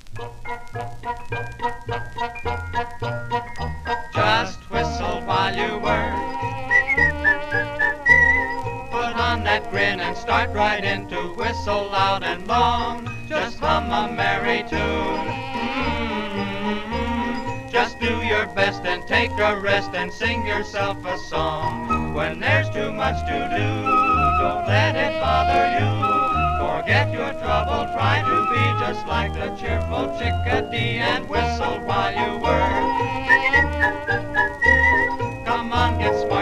Just whistle while you work. Put on that grin and start right into whistle loud and long. Just hum a merry tune. Just do your best and take a rest and sing yourself a song. When there's too much to do, don't let it bother you. Forget your trouble, try to be just like the cheerful chickadee and whistle while you work. Come on, get smart.